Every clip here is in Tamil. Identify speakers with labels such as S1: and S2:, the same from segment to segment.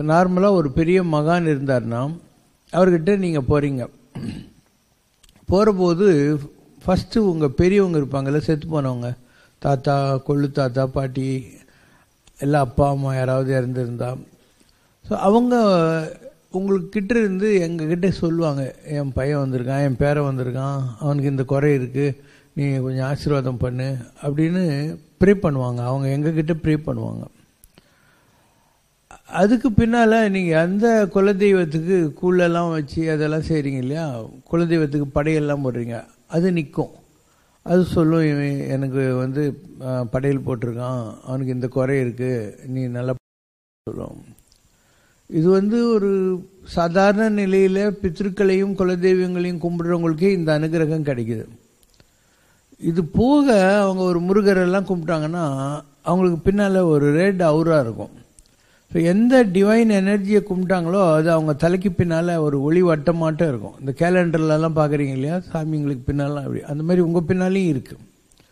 S1: இப்போ நார்மலாக ஒரு பெரிய மகான் இருந்தார்னா அவர்கிட்ட நீங்கள் போகிறீங்க. போகிற போது ஃபஸ்ட்டு உங்கள் பெரியவங்க இருப்பாங்கள்ல, செத்து போனவங்க, தாத்தா, கொள்ளு தாத்தா, பாட்டி, எல்லாம் அப்பா அம்மா யாராவது இறந்துருந்தா, ஸோ அவங்க உங்களுக்கு கிட்ட இருந்து எங்ககிட்ட சொல்லுவாங்க, என் பையன் வந்திருக்கான், என் பேரன் வந்திருக்கான், அவனுக்கு இந்த குறை இருக்குது, நீ கொஞ்சம் ஆசீர்வாதம் பண்ணு அப்படின்னு ப்ரே பண்ணுவாங்க. அவங்க எங்ககிட்ட ப்ரே பண்ணுவாங்க. அதுக்கு பின்னால் நீங்கள் அந்த குலதெய்வத்துக்கு கூழெல்லாம் வச்சு அதெல்லாம் செய்கிறீங்க இல்லையா, குலதெய்வத்துக்கு படையெல்லாம் போடுறீங்க, அது நிற்கும். அது சொல்லும், எனக்கு வந்து படையல் போட்டிருக்கான், அவனுக்கு இந்த குறை இருக்குது, நீ நல்லா சொல்லும். இது வந்து ஒரு சாதாரண நிலையில் பித்ருக்களையும் குலதெய்வங்களையும் கும்பிடுறவங்களுக்கே இந்த அனுகிரகம் கிடைக்குது. இது போக அவங்க ஒரு முருகரெல்லாம் கும்பிட்டாங்கன்னா அவங்களுக்கு பின்னால் ஒரு ரெட் அவுரா இருக்கும். ஸோ எந்த டிவைன் எனர்ஜியை கும்பிட்டாங்களோ அது அவங்க தலைக்கு பின்னால் ஒரு ஒளி வட்டமாட்டம் இருக்கும். இந்த கேலண்டர்லலாம் பார்க்குறீங்க இல்லையா, சாமிங்களுக்கு பின்னாலாம் அப்படி, அந்த மாதிரி உங்கள் பின்னாலேயும் இருக்குது.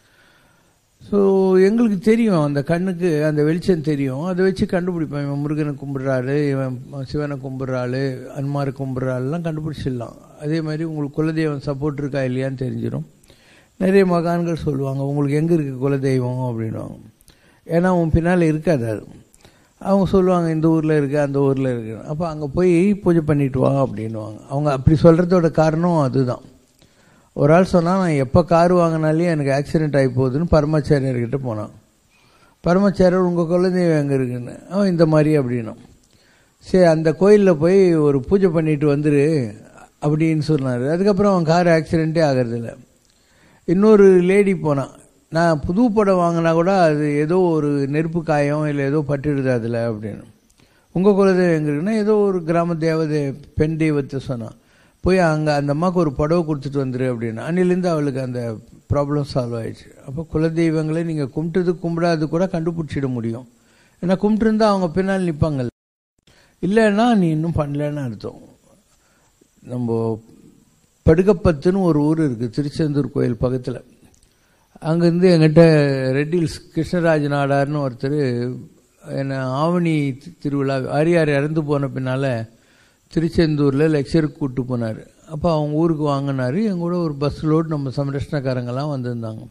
S1: ஸோ எங்களுக்கு தெரியும், அந்த கண்ணுக்கு அந்த வெளிச்சம் தெரியும், அதை வச்சு கண்டுபிடிப்பேன். இவன் முருகனை கும்பிட்றாரு, இவன் சிவனை கும்பிட்றாள், அன்மாரை கும்பிட்றாள்லாம் கண்டுபிடிச்சிடலாம். அதே மாதிரி உங்களுக்கு குலதெய்வம் சப்போர்ட் இருக்கா இல்லையான்னு தெரிஞ்சிடும். நிறைய மகான்கள் சொல்லுவாங்க, உங்களுக்கு எங்கே இருக்குது குலதெய்வம் அப்படின்வாங்க. ஏன்னா உன் பின்னால் இருக்காது அது. அவங்க சொல்லுவாங்க, இந்த ஊரில் இருக்குது, அந்த ஊரில் இருக்குது. அப்போ அங்கே போய் பூஜை பண்ணிட்டு வா அப்படின்வாங்க. அவங்க அப்படி சொல்கிறதோட காரணம் அதுதான். ஒரு ஆள் சொன்னால், நான் எப்போ கார் வாங்கினாலே எனக்கு ஆக்சிடென்ட் ஆகி போகுதுன்னு பரமாச்சாரியர்கிட்ட போனான். பரமாச்சாரியர், உங்கள் குலதெய்வம் எங்கே இருக்குன்னு, அவன் இந்த மாதிரி அப்படின்னா, சரி அந்த கோயிலில் போய் ஒரு பூஜை பண்ணிட்டு வந்துரு அப்படின்னு சொன்னார். அதுக்கப்புறம் அவன் கார் ஆக்சிடெண்ட்டே ஆகிறதில்ல. இன்னொரு லேடி போனான், நான் புது படம் வாங்கினா கூட அது ஏதோ ஒரு நெருப்பு காயம் இல்லை ஏதோ பட்டுடுது அதில் அப்படின்னு. உங்கள் குலதெய்வம் எங்கே இருக்குன்னா ஏதோ ஒரு கிராம தேவதை பெண் தெய்வத்தை சொன்னான். போய் அங்கே அந்த அம்மாவுக்கு ஒரு புடவை கொடுத்துட்டு வந்துரு அப்படின்னு. அன்னிலேருந்து அவளுக்கு அந்த ப்ராப்ளம் சால்வ் ஆயிடுச்சு. அப்போ குலதெய்வங்களை நீங்கள் கும்பிட்டது கும்பிடாது கூட கண்டுபிடிச்சிட முடியும். ஏன்னா கும்பிட்டுருந்தா அவங்க பின்னால் நிற்பாங்கல்ல, இல்லைன்னா நீ இன்னும் பண்ணலன்னு அர்த்தம். நம்ம படுகப்பத்துன்னு ஒரு ஊர் இருக்குது திருச்செந்தூர் கோயில் பக்கத்தில். அங்கேருந்து எங்கிட்ட ரெட்டில்ஸ் கிருஷ்ணராஜ் நாடார்னு ஒருத்தர் என்னை ஆவணி திருவிழா ஆரியார் இறந்து போன பின்னால் திருச்செந்தூரில் லெக்சருக்கு கூப்பிட்டு போனார். அப்போ அவங்க ஊருக்கு வாங்கினார். என் கூட ஒரு பஸ் லோடு நம்ம சம்ரஷ்ணக்காரங்கெல்லாம் வந்திருந்தாங்க.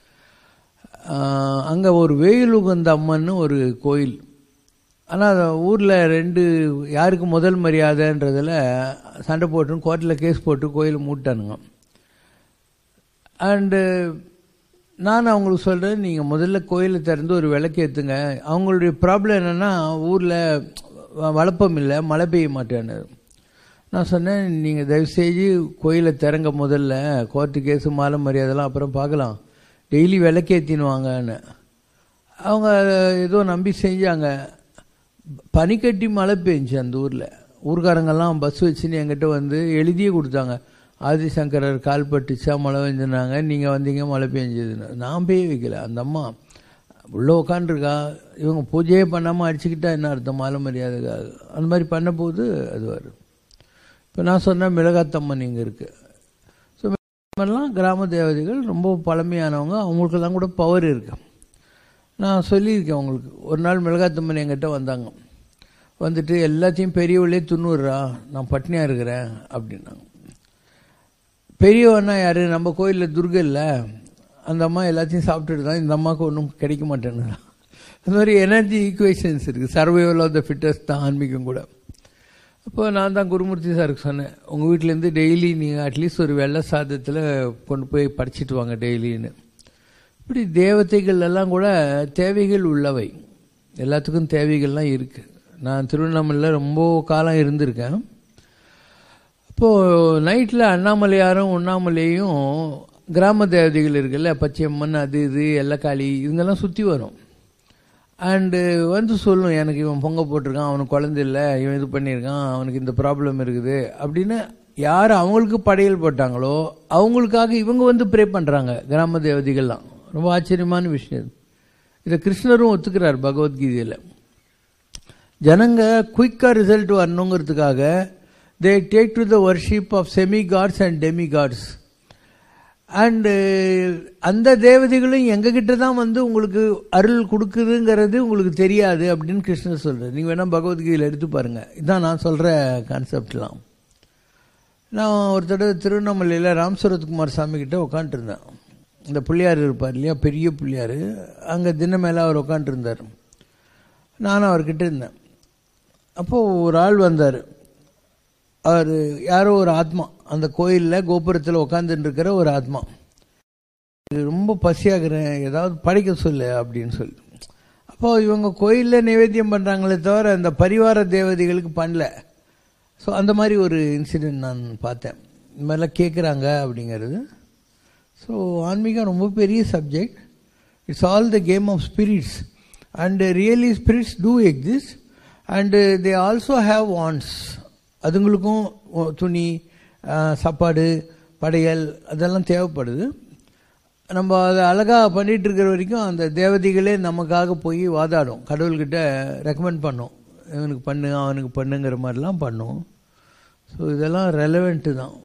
S1: அங்கே ஒரு வேலுகந்த அம்மன்னு ஒரு கோயில். ஆனால் ஊரில் ரெண்டு யாருக்கு முதல் மரியாதைன்றதில் சண்டை போட்டுன்னு கோர்ட்டில் கேஸ் போட்டு கோயில் மூட்டானுங்க. அண்டு நான் அவங்களுக்கு சொல்கிறேன், நீங்கள் முதல்ல கோயிலை திறந்து ஒரு விளக்கு ஏற்றுங்க. அவங்களுடைய ப்ராப்ளம் என்னென்னா ஊரில் வளப்பம் இல்லை, மழை பெய்ய மாட்டேன்னு. நான் சொன்னேன், நீங்கள் தயவுசெய்து கோயிலை திறங்க, முதல்ல கோர்ட்டு கேஸு மாலை மரியாதைலாம் அப்புறம் பார்க்கலாம், டெய்லி விளக்கேற்றினுவாங்கன்னு. அவங்க ஏதோ நம்பி செஞ்சாங்க. பனிக்கட்டி மழை பெஞ்சி அந்த ஊரில். ஊர்காரங்கெல்லாம் பஸ் வச்சுன்னு என்கிட்ட வந்து எழுதியே கொடுத்தாங்க, ஆதிசங்கரர் கால் பட்டுச்சா மழை பெஞ்சுனாங்க, நீங்கள் வந்தீங்க மழை பெஞ்சதுன்னு. நான் பெய்ய வைக்கல. அந்த அம்மா உள்ளே உட்காண்டிருக்கா, இவங்க பூஜையே பண்ணாமல் அடிச்சுக்கிட்டா என்ன அர்த்தம் மாலை மரியாதைக்காக. அந்த மாதிரி பண்ணும்போது அது வரும். இப்போ நான் சொன்னேன் மிளகாத்தம்மன் இங்கே இருக்குது. ஸோ மிளகாத்தம்மன்லாம் கிராம தேவதைகள் ரொம்ப பழமையானவங்க, அவங்களுக்கெல்லாம் கூட பவர் இருக்குது. நான் சொல்லியிருக்கேன் உங்களுக்கு. ஒரு நாள் மிளகாத்தம்மன் என்கிட்ட வந்தாங்க. வந்துட்டு எல்லாத்தையும் பெரியவளே துண்ணுறா, நான் பட்னியாக இருக்கிறேன் அப்படின்னாங்க. பெரியவன்னா யார்? நம்ம கோயிலில் துர்கை இல்லை, அந்த அம்மா எல்லாத்தையும் சாப்பிட்டுட்டு தான் இந்த அம்மாவுக்கு ஒன்றும் கிடைக்க மாட்டேன்னு. அது மாதிரி எனர்ஜி ஈக்குவேஷன்ஸ் இருக்குது. சர்வைவல் ஆஃப் த ஃபிட்டஸ்ட் தான் ஆன்மீகம் கூட. அப்போ நான் தான் குருமூர்த்தி சாருக்கு சொன்னேன், உங்கள் வீட்டிலேருந்து டெய்லி நீங்கள் அட்லீஸ்ட் ஒரு வெள்ளை சாதத்தில் கொண்டு போய் படிச்சுட்டு வாங்க டெய்லின்னு. இப்படி தேவதைகள் எல்லாம் கூட தேவைகள் உள்ளவை, எல்லாத்துக்கும் தேவைகள்லாம் இருக்குது. நான் திருவண்ணாமலையில் ரொம்ப காலம் இருந்திருக்கேன். இப்போது நைட்டில் அண்ணாமலையாரும் உண்ணாமலையும் கிராம தேவதைகள் இருக்குல்ல, பச்சையம்மன் அது இது எல்லக்காளி இவங்கெல்லாம் சுற்றி வரும். அண்டு வந்து சொல்லும், எனக்கு இவன் பொங்க போட்டிருக்கான், அவனுக்கு குழந்தை இல்லை, இவன் இது பண்ணியிருக்கான், அவனுக்கு இந்த ப்ராப்ளம் இருக்குது அப்படின்னு. யார் அவங்களுக்கு படையல் போட்டாங்களோ அவங்களுக்காக இவங்க வந்து ப்ரே பண்ணுறாங்க கிராம தேவதைகள்லாம். ரொம்ப ஆச்சரியமான விஷயம். இதை கிருஷ்ணரும் ஒத்துக்கிறார் பகவத்கீதையில். ஜனங்க குயிக்காக ரிசல்ட் வரணுங்கிறதுக்காக they take to the worship of semi-gods and demi-gods. And அந்த தேவதைகளும் எங்ககிட்ட தான் வந்து உங்களுக்கு அருள் கொடுக்குதுங்கிறது உங்களுக்கு தெரியாது அப்படின்னு கிருஷ்ணர் சொல்கிறார். நீங்கள் வேணால் பகவத்கீதையில் எடுத்து பாருங்கள். இதுதான் நான் சொல்கிற கான்செப்ட்லாம். நான் ஒரு தடவை திருவண்ணாமலையில் ராம் சரத்குமார் சாமிக்கிட்ட உட்காந்துருந்தேன். இந்த பிள்ளையார் இருப்பார் இல்லையா, பெரிய பிள்ளையார், அங்கே தினமேலே அவர் உட்காந்துருந்தார். நானும் அவர்கிட்ட இருந்தேன். அப்போது ஒரு ஆள் வந்தார். அவர் யாரோ ஒரு ஆத்மா, அந்த கோயிலில் கோபுரத்தில் உட்காந்துட்டு இருக்கிற ஒரு ஆத்மா. ரொம்ப பசியாகிறேன், ஏதாவது படைக்க சொல்லு அப்படின்னு சொல்லி. அப்போ இவங்க கோயிலில் நைவேத்தியம் பண்ணுறாங்களே தவிர அந்த பரிவார தேவதைகளுக்கு பண்ணல. ஸோ அந்த மாதிரி ஒரு இன்சிடெண்ட் நான் பார்த்தேன். இந்த மாதிரிலாம் கேட்குறாங்க அப்படிங்கிறது. ஸோ ஆன்மீகம் ரொம்ப பெரிய subject. It's all the game of spirits. And really spirits do exist and they also have wants. அதுங்களுக்கும் துணி, சாப்பாடு, படையல் அதெல்லாம் தேவைப்படுது. நம்ம அதை அழகாக பண்ணிகிட்டு இருக்கிற வரைக்கும் அந்த தேவதைகளே நமக்காக போய் வாதாடும், கடவுள்கிட்ட ரெக்கமெண்ட் பண்ணோம், இவனுக்கு பண்ணு அவனுக்கு பண்ணுங்கிற மாதிரிலாம் பண்ணும். ஸோ இதெல்லாம் ரெலவெண்ட்டு தான்.